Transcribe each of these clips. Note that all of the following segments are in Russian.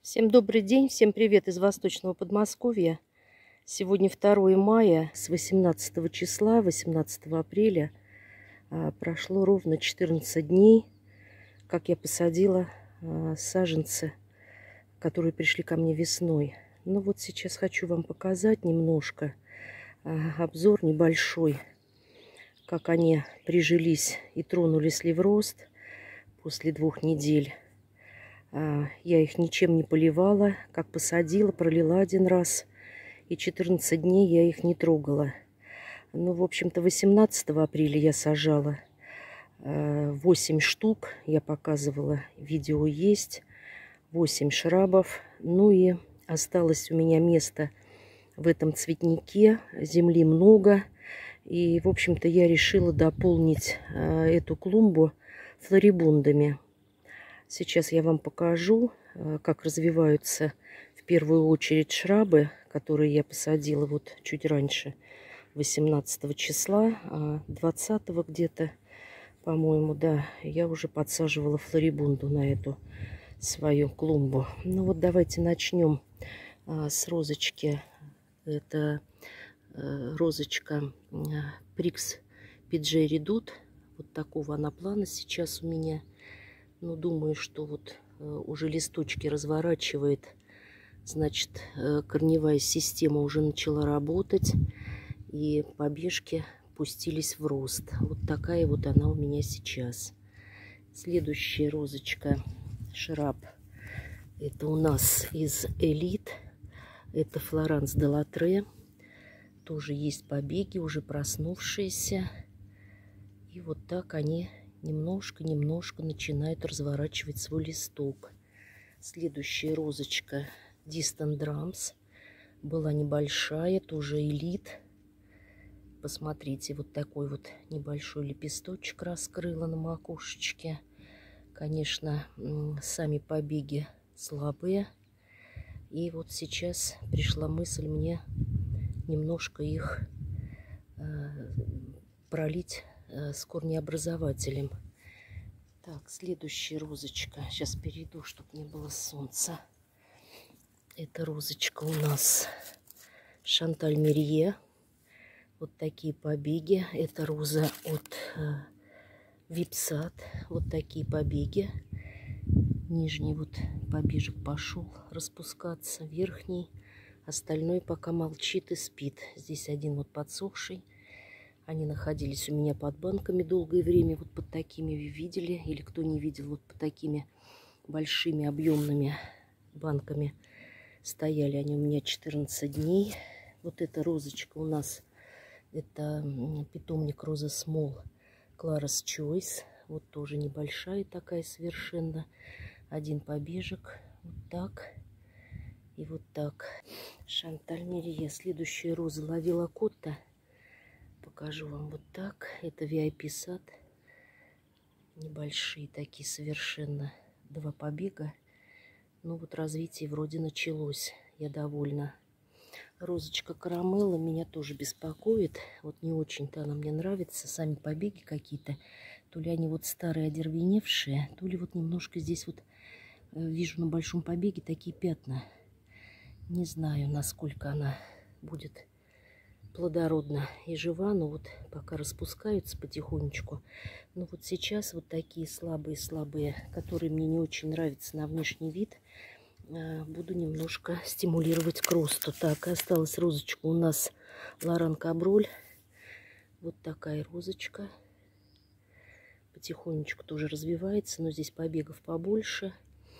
Всем добрый день, всем привет из Восточного Подмосковья. Сегодня 2 мая, с 18 числа, 18 апреля, прошло ровно 14 дней, как я посадила саженцы, которые пришли ко мне весной. Ну вот сейчас хочу вам показать немножко, обзор небольшой, как они прижились и тронулись ли в рост после 2 недель. Я их ничем не поливала, как посадила, пролила 1 раз, и 14 дней я их не трогала. Ну, в общем-то, 18 апреля я сажала 8 штук, я показывала, видео есть, 8 шрабов. Ну и осталось у меня место в этом цветнике, земли много, и, в общем-то, я решила дополнить эту клумбу флорибундами. Сейчас я вам покажу, как развиваются в первую очередь шрабы, которые я посадила вот чуть раньше, 18 числа, а 20 где-то, по-моему, да, я уже подсаживала флорибунду на эту свою клумбу. Ну вот давайте начнем с розочки. Это розочка Prix PJ Redut. Вот такого она плана сейчас у меня. Ну, думаю, что вот уже листочки разворачивает. Значит, корневая система уже начала работать. И побежки пустились в рост. Вот такая вот она у меня сейчас. Следующая розочка, шраб. Это у нас из Элит. Это Флоранс де Латре. Тоже есть побеги, уже проснувшиеся. И вот так они немножко начинают разворачивать свой листок. Следующая розочка Distant Drums. Была небольшая, тоже Элит. Посмотрите, вот такой вот небольшой лепесточек раскрыла на макушечке. Конечно, сами побеги слабые. И вот сейчас пришла мысль мне немножко их пролить с корнеобразователем. Так, следующая розочка. Сейчас перейду, чтобы не было солнца. Это розочка у нас Шанталь Мерье. Вот такие побеги. Это роза от Випсат. Вот такие побеги. Нижний вот побежек пошел распускаться. Верхний. Остальной пока молчит и спит. Здесь один вот подсохший. Они находились у меня под банками долгое время. Вот под такими, вы видели? Или кто не видел, вот под такими большими объемными банками стояли они у меня 14 дней. Вот эта розочка у нас, это питомник Роза Смол Clara's Choice. Вот тоже небольшая такая совершенно. Один побежек. Вот так. И вот так. Шанталь Мерье. Следующая роза Лавила Котта. Покажу вам вот так. Это VIP сад. Небольшие такие совершенно. 2 побега. Ну вот развитие вроде началось. Я довольна. Розочка Карамелла меня тоже беспокоит. Вот не очень-то она мне нравится. Сами побеги какие-то. То ли они вот старые одервеневшие, то ли вот немножко здесь вот вижу на большом побеге такие пятна. Не знаю, насколько она будет плодородна и жива, но вот пока распускаются потихонечку. Но вот сейчас вот такие слабые, которые мне не очень нравятся на внешний вид, буду немножко стимулировать к росту. Так, осталась розочка у нас Лоран Каброль. Вот такая розочка. Потихонечку тоже развивается, но здесь побегов побольше.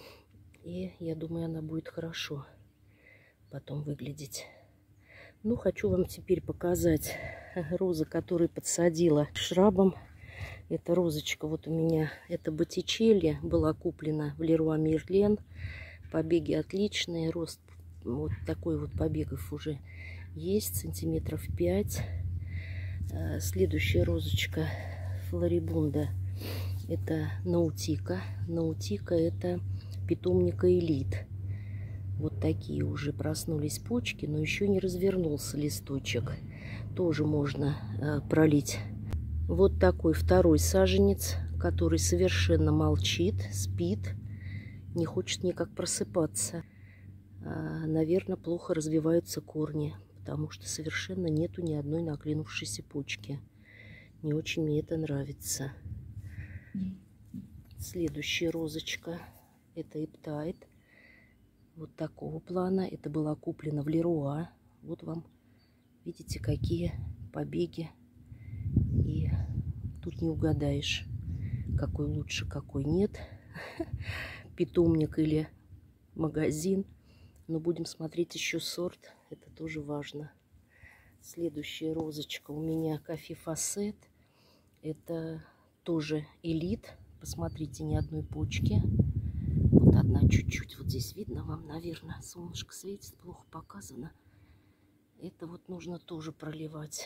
И я думаю, она будет хорошо потом выглядеть. Ну, хочу вам теперь показать розы, которые подсадила шрабом. Эта розочка вот у меня, это Боттичелли, была куплена в Леруа Мерлен. Побеги отличные, рост вот такой вот побегов уже есть, сантиметров 5. Следующая розочка Флорибунда, это Наутика. Наутика это питомника Элит. Вот такие уже проснулись почки, но еще не развернулся листочек. Тоже можно пролить. Вот такой второй саженец, который совершенно молчит, спит. не хочет никак просыпаться. Наверное, плохо развиваются корни, потому что совершенно нету ни одной наклинувшейся почки. Не очень мне это нравится. Следующая розочка — это Эптайд. Вот такого плана. Это была куплена в Леруа. Вот вам, видите, какие побеги. И тут не угадаешь, какой лучше, какой нет. Питомник или магазин. Но будем смотреть еще сорт. Это тоже важно. Следующая розочка у меня Кофе Фасет. Это тоже элит. Посмотрите, ни одной почки. Вот одна чуть-чуть. Вот здесь видно вам, наверное. Солнышко светит, плохо показано. Это вот нужно тоже проливать.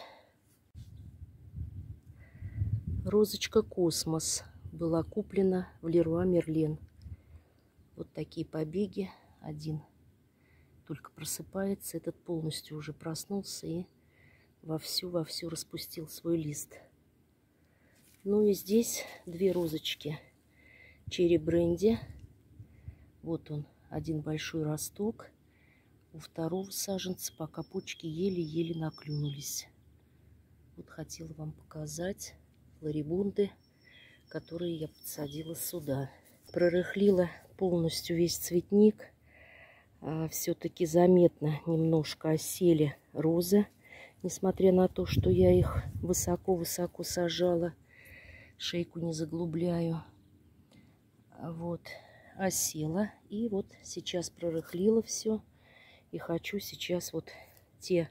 Розочка Космос была куплена в Леруа Мерлен. Вот такие побеги. Один только просыпается. Этот полностью уже проснулся и вовсю распустил свой лист. Ну и здесь две розочки Черри Бренди. Вот он, один большой росток. У второго саженца пока почки еле-еле наклюнулись. Вот хотела вам показать флорибунды, которые я подсадила сюда. Прорыхлила полностью весь цветник. Все-таки заметно немножко осели розы, несмотря на то, что я их высоко-высоко сажала. Шейку не заглубляю. Вот, осела. И вот сейчас прорыхлила все. И хочу сейчас вот те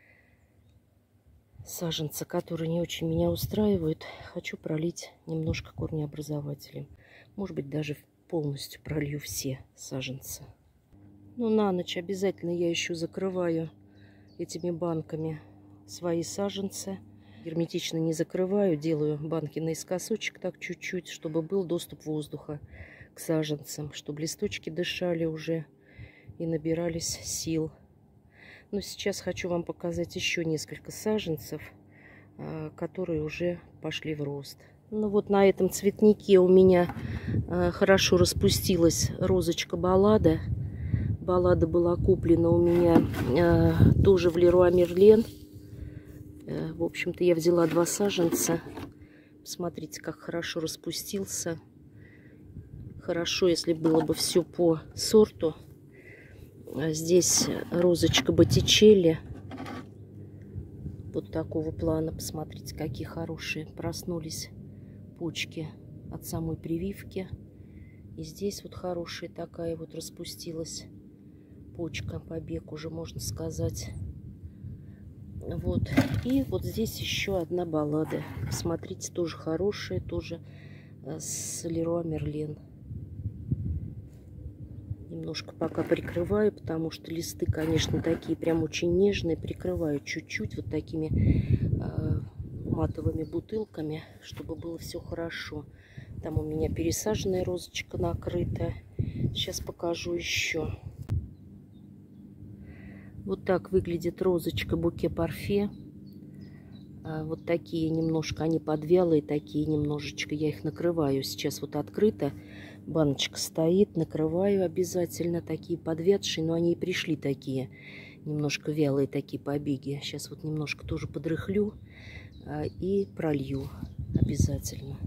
саженцы, которые не очень меня устраивают, хочу пролить немножко корнеобразователем. Может быть, даже полностью пролью все саженцы. Но на ночь обязательно я еще закрываю этими банками свои саженцы. Герметично не закрываю, делаю банки наискосочек так чуть-чуть, чтобы был доступ воздуха к саженцам, чтобы листочки дышали уже и набирались сил. Но сейчас хочу вам показать еще несколько саженцев, которые уже пошли в рост. Ну вот на этом цветнике у меня хорошо распустилась розочка Баллада. Баллада была куплена у меня тоже в Леруа Мерлен. В общем-то, я взяла два саженца. Смотрите, как хорошо распустился. Хорошо, если было бы все по сорту. Здесь розочка Боттичелли. Вот такого плана. Посмотрите, какие хорошие проснулись почки от самой прививки. И здесь вот хорошая такая вот распустилась почка, побег уже, можно сказать. Вот. И вот здесь еще одна Баллада. Посмотрите, тоже хорошая, тоже с Леруа Мерлен. Немножко пока прикрываю, потому что листы, конечно, такие прям очень нежные. Прикрываю чуть-чуть вот такими матовыми бутылками, чтобы было все хорошо. Там у меня пересаженная розочка накрыта. Сейчас покажу еще. Вот так выглядит розочка Буке Парфе. Вот такие немножко, они подвялые, такие немножечко. Я их накрываю. Сейчас вот открыто. Баночка стоит. Накрываю обязательно. Такие подвядшие, но они и пришли такие. Немножко вялые такие побеги. Сейчас вот немножко тоже подрыхлю и пролью обязательно.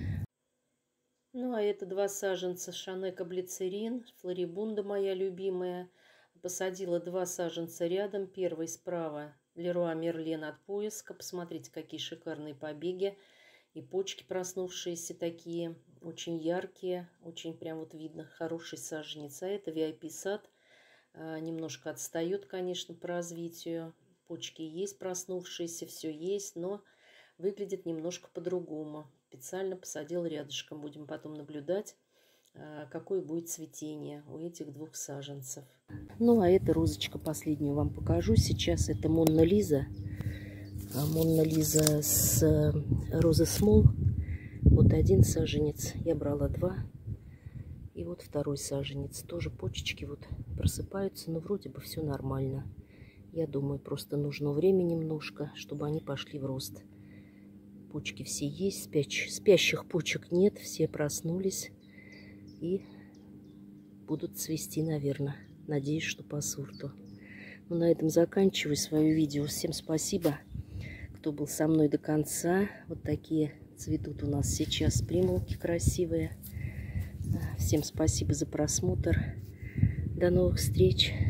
Ну а это два саженца Шанека Блицерин. Флорибунда моя любимая. Посадила два саженца рядом. Первый справа Леруа Мерлен от поиска. Посмотрите, какие шикарные побеги. И почки проснувшиеся такие. Очень яркие. Очень прям вот видно. Хороший саженец. А это VIP-сад. Немножко отстает, конечно, по развитию. Почки есть проснувшиеся. Все есть. Но выглядит немножко по-другому. Специально посадил рядышком. Будем потом наблюдать, какое будет цветение у этих двух саженцев. Ну, а эта розочка последнюю вам покажу. Сейчас это Монна Лиза. Монна Лиза с Роза Смол. Вот один саженец. Я брала два. И вот второй саженец. Тоже почечки вот просыпаются, но вроде бы все нормально. Я думаю, просто нужно время немножко, чтобы они пошли в рост. Почки все есть. Спящих почек нет. Все проснулись. И будут цвести, наверное. Надеюсь, что по сорту. Ну, на этом заканчиваю свое видео. Всем спасибо, кто был со мной до конца. Вот такие цветут у нас сейчас примулки красивые. Всем спасибо за просмотр. До новых встреч.